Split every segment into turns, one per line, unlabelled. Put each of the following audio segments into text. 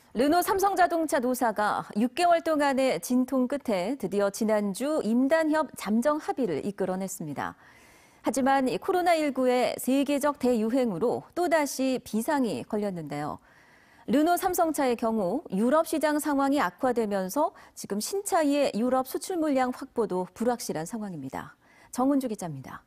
르노 삼성자동차 노사가 6개월 동안의 진통 끝에 드디어 지난주 임단협 잠정 합의를 이끌어냈습니다. 하지만 코로나19의 세계적 대유행으로 또다시 비상이 걸렸는데요. 르노 삼성차의 경우 유럽 시장 상황이 악화되면서 지금 신차의 유럽 수출 물량 확보도 불확실한 상황입니다. 정은주 기자입니다.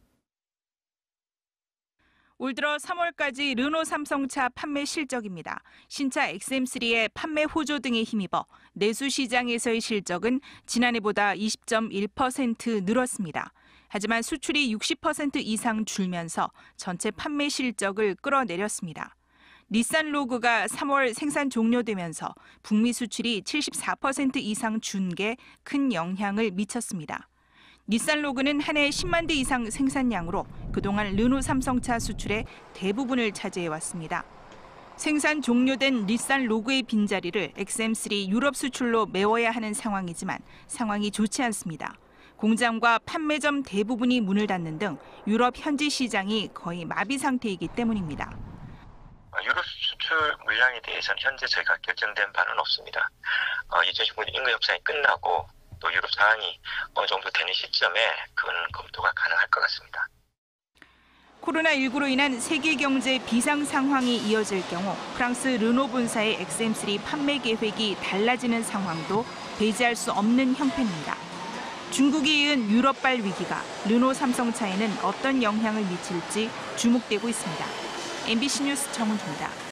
올 들어 3월까지 르노 삼성차 판매 실적입니다. 신차 XM3의 판매 호조 등에 힘입어 내수 시장에서의 실적은 지난해보다 20.1% 늘었습니다. 하지만 수출이 60% 이상 줄면서 전체 판매 실적을 끌어내렸습니다. 닛산 로그가 3월 생산 종료되면서 북미 수출이 74% 이상 준 게 큰 영향을 미쳤습니다. 닛산 로그는 한 해 10만 대 이상 생산량으로 그동안 르노 삼성차 수출의 대부분을 차지해왔습니다. 생산 종료된 닛산 로그의 빈자리를 XM3 유럽 수출로 메워야 하는 상황이지만 상황이 좋지 않습니다. 공장과 판매점 대부분이 문을 닫는 등 유럽 현지 시장이 거의 마비 상태이기 때문입니다.
유럽 수출 물량에 대해서는 현재 저희가 결정된 바는 없습니다. 2019년 인구 협상이 끝나고 또 유럽 상황이 어느 정도 되는 시점에 그건 검토가 가능할 것 같습니다.
코로나19로 인한 세계 경제 비상 상황이 이어질 경우 프랑스 르노 본사의 XM3 판매 계획이 달라지는 상황도 배제할 수 없는 형편입니다. 중국에 이은 유럽발 위기가 르노 삼성차에는 어떤 영향을 미칠지 주목되고 있습니다. MBC 뉴스 정은주입니다.